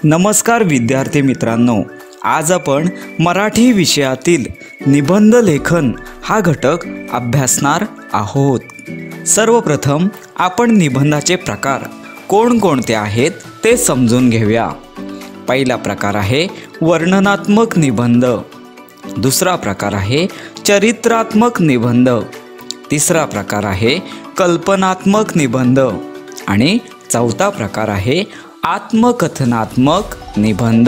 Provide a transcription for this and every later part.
नमस्कार विद्यार्थी मित्रांनो, आज आपण मराठी विषयातील निबंध लेखन हा घटक अभ्यासणार आहोत। सर्वप्रथम आपण निबंधाचे प्रकार कोणकोणते आहेत ते समजून घेऊया। पहिला प्रकार आहे वर्णनात्मक निबंध, दुसरा प्रकार आहे चरित्रात्मक निबंध, तिसरा प्रकार आहे कल्पनात्मक निबंध आणि चौथा प्रकार आहे आत्मकथनात्मक निबंध।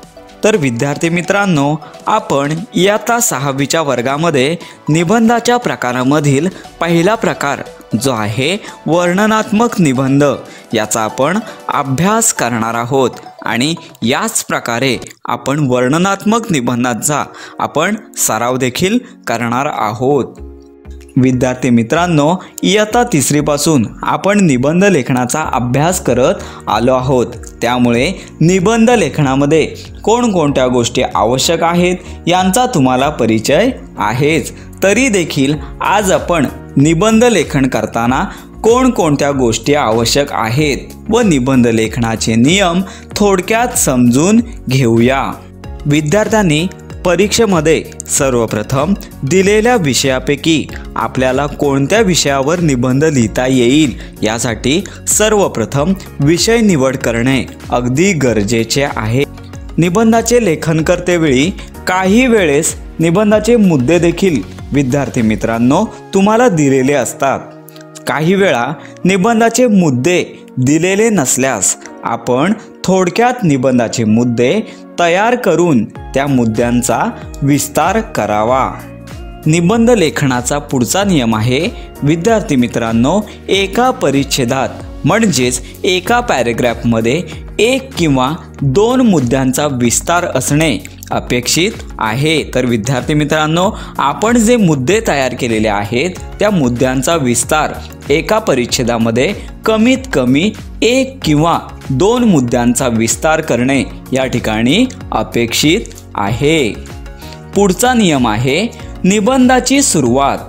तर विद्यार्थी मित्रांनो, आपण इयत्ता 6वीच्या वर्गामध्ये निबंधाच्या प्रकारामधील पहिला प्रकार जो आहे वर्णनात्मक निबंध याचा आपण अभ्यास करणार आहोत आणि याच प्रकारे आपण वर्णनात्मक निबंधाचा आपण सराव देखील करणार आहोत। विद्यार्थी मित्रांनो, इयत्ता 3री पासून आपण निबंध लेखनाचा अभ्यास करत आलो आहोत, त्यामुळे निबंध लेखनामध्ये कोणकोणत्या गोष्टी आवश्यक आहेत यांचा तुम्हाला परिचय आहेच। तरी देखील आज आपण निबंध लेखन करताना कोणकोणत्या गोष्टी आवश्यक आहेत व निबंध लेखनाचे नियम थोडक्यात समजून घेऊया। विद्यार्थ्यांनी परीक्षेमध्ये सर्वप्रथम दिलेल्या विषयापैकी आपल्याला कोणत्या विषयावर निबंध लिहिता येईल यासाठी सर्वप्रथम विषय निवड करणे अगदी गरजेचे आहे। निबंधाचे लेखन करतेवेळी काही वेळेस निबंधाचे मुद्दे देखील विद्यार्थी मित्रांनो तुम्हाला दिलेले असतात। काही वेळा निबंधाचे मुद्दे दिलेले नसल्यास आपण थोडक्यात निबंधाचे मुद्दे तयार करून त्या मुद्द्यांचा विस्तार करावा। निबंध लेखनाचा पुढचा नियम आहे विद्यार्थी मित्रांनो, एका परिच्छेदात म्हणजेच एका पॅरेग्राफमध्ये 1 किंवा 2 मुद्द्यांचा विस्तार असणे अपेक्षित आहे। तर विद्यार्थी मित्रांनो, आपण जे मुद्दे तयार केलेले आहेत त्या मुद्द्यांचा विस्तार एका परिच्छेदामध्ये कमीत कमी 1 किंवा 2 मुद्द्यांचा विस्तार करणे या ठिकाणी अपेक्षित आहे। पुढचा नियम आहे निबंधाची सुरुवात।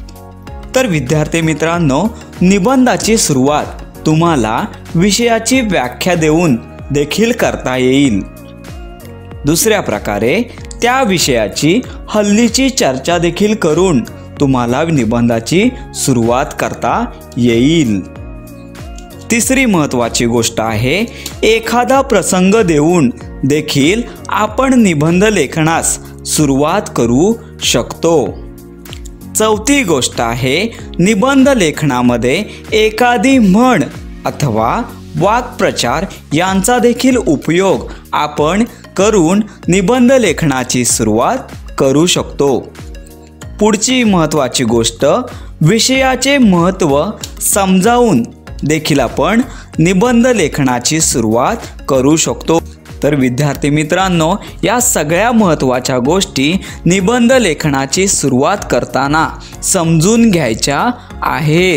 तर विद्यार्थी मित्रांनो, निबंधाची सुरुवात तुम्हाला विषयाची व्याख्या देऊन देखील करता येईल। दुसऱ्या प्रकारे त्या विषयाची हल्लीची चर्चा देखील करून तुम्हाला निबंधाची सुरुवात करता येईल। तिसरी महत्त्वाची गोष्ट आहे एखादा प्रसंग देऊन देखील आपण निबंध लेखनास सुरुवात करू शकतो। चौथी गोष्ट आहे निबंध लेखनामध्ये एखादी म्हण अथवा वाक्प्रचार यांचा देखील उपयोग आपण करून निबंध लेखनाची सुरुवात करू शकतो। पुढची महत्त्वाची गोष्ट विषयाचे महत्त्व समजावून देखील आपण निबंध लेखनाची सुरुवात करू शकतो। तर विद्यार्थी मित्रांनो, या सगळ्या महत्त्वाच्या गोष्टी निबंध लेखनाची सुरुवात करताना समजून घ्यायच्या आहेत।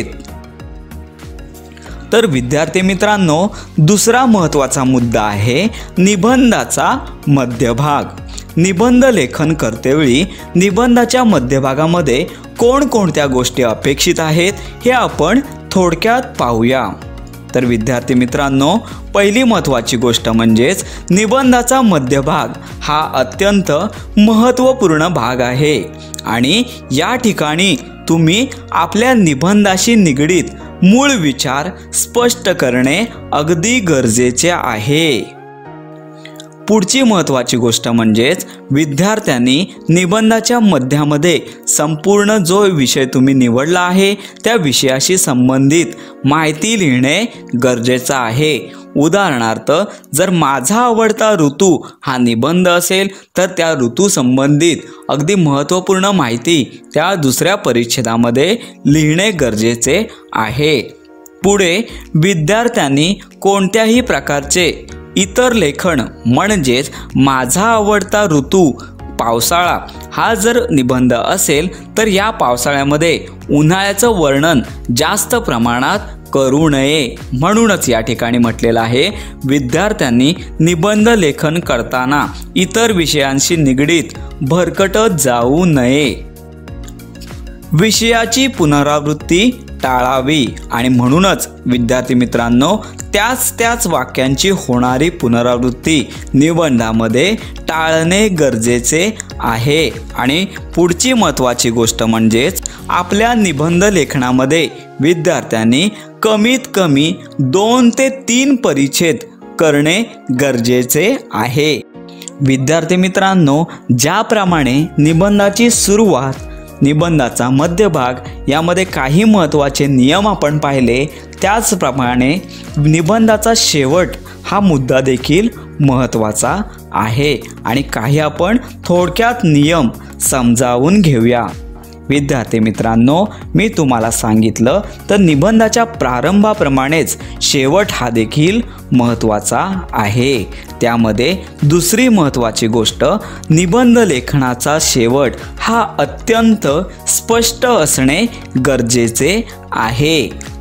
तर विद्यार्थी मित्रांनो, दुसरा महत्त्वाचा मुद्दा आहे निबंधाचा मध्यभाग। निबंध लेखन करतेवेळी निबंधाच्या मध्यभागामध्ये कोणकोणत्या गोष्टी अपेक्षित आहेत हे आपण थोडक्यात पाहूया। तर विद्यार्थी मित्रांनो, पहिली महत्त्वाची गोष्ट म्हणजेच निबंधाचा मध्यभाग हा अत्यंत महत्त्वपूर्ण भाग आहे आणि या ठिकाणी तुम्ही आपल्या निबंधाशी निगडीत मूळ विचार स्पष्ट करणे अगदी गरजेचे आहे। पुढची महत्त्वाची गोष्ट म्हणजेच विद्यार्थ्यांनी निबंधाच्या मध्यामध्ये संपूर्ण जो विषय तुम्ही निवडला आहे त्या विषयाशी संबंधित माहिती लिहिणे गरजेचं आहे। उदाहरणार्थ, जर माझा आवडता ऋतू हा निबंध असेल तर त्या ऋतू संबंधित अगदी महत्त्वपूर्ण माहिती त्या दुसऱ्या परिच्छेदामध्ये लिहिणे गरजेचे आहे। पुढे विद्यार्थ्यांनी कोणत्याही प्रकारचे इतर लेखन म्हणजेच माझा आवडता ऋतू पावसाळा हा जर निबंध असेल तर या पावसाळ्यामध्ये उन्हाळ्याचं वर्णन जास्त प्रमाणात करू नये, म्हणूनच या ठिकाणी म्हटलेलं आहे विद्यार्थ्यांनी निबंध लेखन करताना इतर विषयांशी निगडीत भरकटत जाऊ नये। विषयाची पुनरावृत्ती टाळावी आणि म्हणूनच विद्यार्थी मित्रांनो त्याच वाक्यांची होणारी पुनरावृत्ती निबंधामध्ये टाळणे गरजेचे आहे। आणि पुढची महत्त्वाची गोष्ट म्हणजेच आपल्या निबंध लेखनामध्ये विद्यार्थ्यांनी कमीत कमी 2 ते 3 परिच्छेद करणे गरजेचे आहे। विद्यार्थी मित्रांनो ज्याप्रमाणे निबंधाची सुरुवात, निबंधाचा मध्यभाग यामध्ये काही महत्त्वाचे नियम आपण पाहिले, त्याचप्रमाणे निबंधाचा शेवट हा मुद्दा देखील महत्त्वाचा आहे आणि काही आपण थोडक्यात नियम समजावून घेऊया। विद्यार्थी मित्रांनो मी तुम्हाला सांगितलं तर निबंधाच्या प्रारंभाप्रमाणेच शेवट हा देखील महत्त्वाचा आहे। त्यामध्ये दुसरी महत्त्वाची गोष्ट निबंध लेखनाचा शेवट हा अत्यंत स्पष्ट असणे गरजेचे आहे।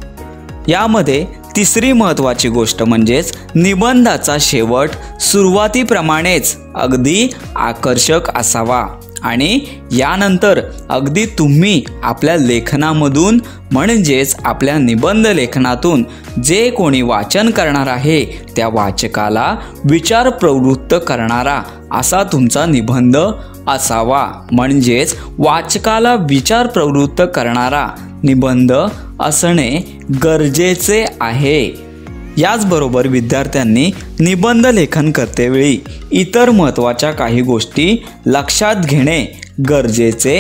यामध्ये तिसरी महत्त्वाची गोष्ट म्हणजेच निबंधाचा शेवट सुरुवातीप्रमाणेच अगदी आकर्षक असावा आणि यानंतर अगदी तुम्ही आपल्या लेखनामधून म्हणजेच आपल्या निबंध लेखनातून जे कोणी वाचन करणार आहे त्या वाचकाला विचार प्रवृत्त करणारा असा तुमचा निबंध असावा। म्हणजेच वाचकाला विचार प्रवृत्त करणारा निबंध असणे गरजेचे आहे। याचबरोबर विद्यार्थ्यांनी निबंध लेखन करतेवेळी इतर महत्त्वाच्या काही गोष्टी लक्षात घेणे गरजेचे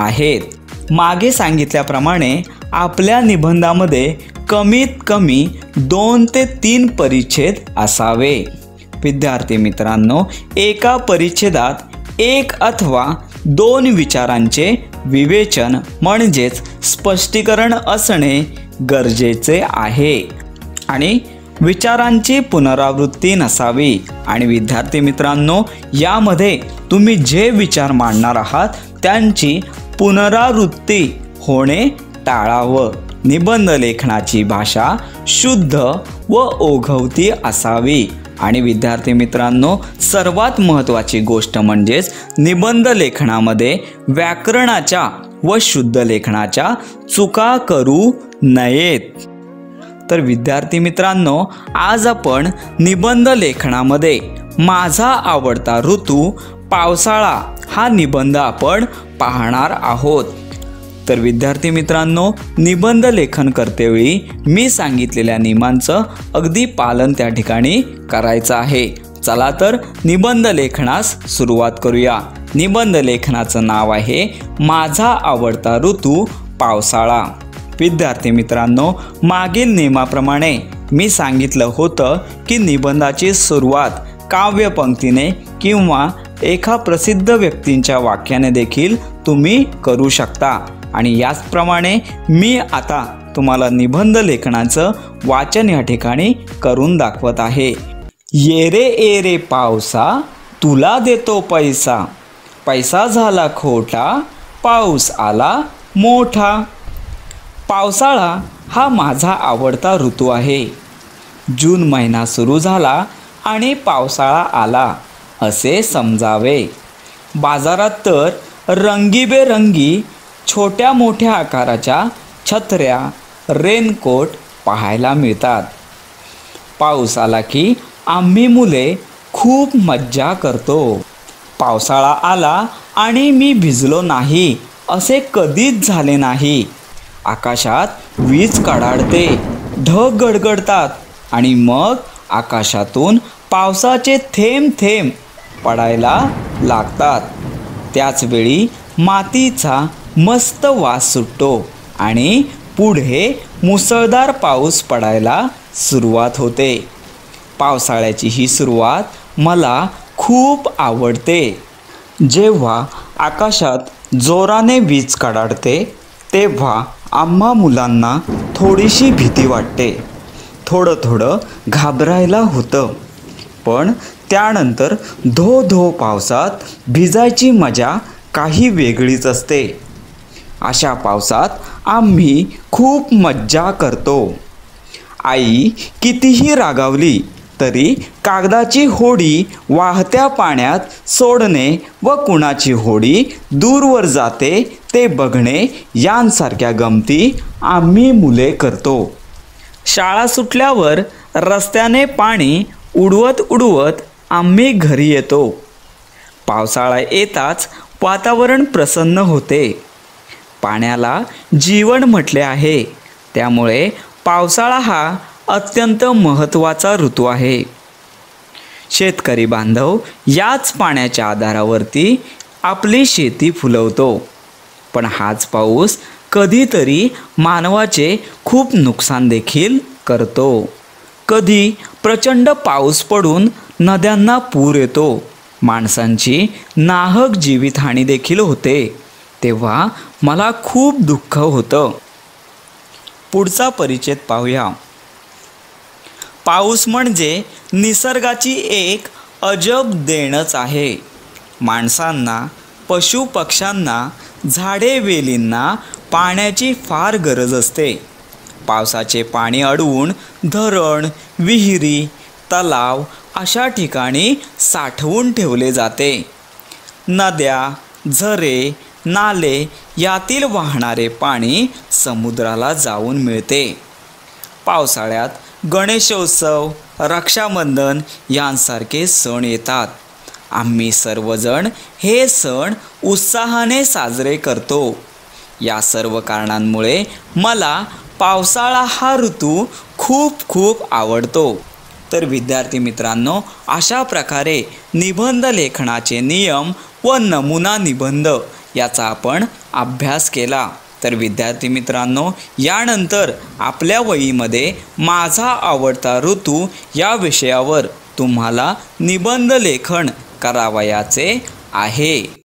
आहेत। मागे सांगितल्याप्रमाणे आपल्या निबंधामध्ये कमीत कमी 2 ते 3 परिच्छेद असावे। विद्यार्थी मित्रांनो एका परिच्छेदात 1 अथवा 2 विचारांचे विवेचन म्हणजेच स्पष्टीकरण असणे गरजेचे आहे आणि विचारांची पुनरावृत्ती नसावी। आणि विद्यार्थी मित्रांनो यामध्ये तुम्ही जे विचार मांडणार आहात त्यांची पुनरावृत्ती होणे टाळावं। निबंध लेखनाची भाषा शुद्ध व ओघवती असावी। आणि विद्यार्थी मित्रांनो सर्वात महत्त्वाची गोष्ट म्हणजेच निबंध लेखनामध्ये व्याकरणाच्या व शुद्ध लेखनाच्या चुका करू नयेत। तर विद्यार्थी मित्रांनो आज आपण निबंध लेखनामध्ये माझा आवडता ऋतू पावसाळा हा निबंध आपण पाहणार आहोत। तर विद्यार्थी मित्रांनो निबंध लेखन करतेवेळी मी सांगितलेल्या नियमांचं अगदी पालन त्या ठिकाणी करायचं आहे। चला तर निबंध लेखनास सुरुवात करूया। निबंध लेखनाचं नाव आहे माझा आवडता ऋतू पावसाळा। विद्यार्थी मित्रांनो मागील नियमाप्रमाणे मी सांगितलं होतं की निबंधाची सुरुवात काव्यपंक्तीने किंवा एका प्रसिद्ध व्यक्तींच्या वाक्याने देखील तुम्ही करू शकता आणि याचप्रमाणे मी आता तुम्हाला निबंध लेखनाचं वाचन या ठिकाणी करून दाखवत आहे। ये रे पावसा तुला देतो पैसा, पैसा झाला खोटा पाऊस आला मोठा। पावसाळा हा माझा आवडता ऋतू आहे। जून महिना सुरू झाला आणि पावसाळा आला असे समजावे। बाजारात तर रंगीबेरंगी छोट्या मोठ्या आकाराच्या छत्र्या, रेनकोट पाहायला मिळतात। पाऊस आला की आम्ही मुले खूप मज्जा करतो। पावसाळा आला आणि मी भिजलो नाही असे कधीच झाले नाही। आकाशात वीज कडाडते, ढग गडगडतात आणि मग आकाशातून पावसाचे थेंब थेंब पडायला लागतात। त्याचवेळी मातीचा मस्त वास सुटतो आणि पुढे मुसळधार पाऊस पडायला सुरुवात होते। पावसाळ्याची ही सुरुवात मला खूप आवडते। जेव्हा आकाशात जोराने वीज कडाडते तेव्हा आम्हा मुलांना थोडीशी भीती वाटते, थोडं घाबरायला होतं, पण त्यानंतर धो धो पावसात भिजायची मजा काही वेगळीच असते। अशा पावसात आम्ही खूप मज्जा करतो। आई कितीही रागावली तरी कागदाची होडी वाहत्या पाण्यात सोडणे व कुणाची होडी दूरवर जाते ते बघणे यांसारख्या गमती आम्ही मुले करतो. शाळा सुटल्यावर रस्त्याने पाणी उडवत उडवत आम्ही घरी येतो. पावसाळा येताच वातावरण प्रसन्न होते. पाण्याला जीवन म्हटले आहे, त्यामुळे पावसाळा हा अत्यंत महत्त्वाचा ऋतू आहे. शेतकरी बांधव याच पाण्याच्या आधारावरती आपली शेती फुलवतो. पण हाच पाऊस कधीतरी मानवाचे खूप नुकसान देखील करतो. कधी प्रचंड पाऊस पडून नद्यांना पूर येतो, माणसांची नाहक जीवितहानी देखील होते. तेव्हा मला खूप दुःख होतं. पुढचा परिच्छेद पाहूया. पाऊस म्हणजे निसर्गाची एक अजब देणच आहे. माणसांना, पशुपक्ष्यांना, झाडे वेलींना पाण्याची फार गरज असते. पावसाचे पाणी अडवून धरण, विहिरी, तलाव अशा ठिकाणी साठवून ठेवले जाते. नद्या, झरे, नाले यातील वाहणारे पाणी समुद्राला जाऊन मिळते. पावसाळ्यात गणेशोत्सव, रक्षाबंधन यांसारखे सण येतात. आम्ही सर्वजण हे सण उत्साहाने साजरे करतो. या सर्व कारणांमुळे मला पावसाळा हा ऋतू खूप खूप आवडतो. तर विद्यार्थी मित्रांनो, अशा प्रकारे निबंध लेखनाचे नियम व नमुना निबंध याचा आपण अभ्यास केला. तर विद्यार्थी मित्रांनो, यानंतर आपल्या वहीमध्ये माझा आवडता ऋतू या विषयावर तुम्हाला निबंध लेखन करावयाचे आहे.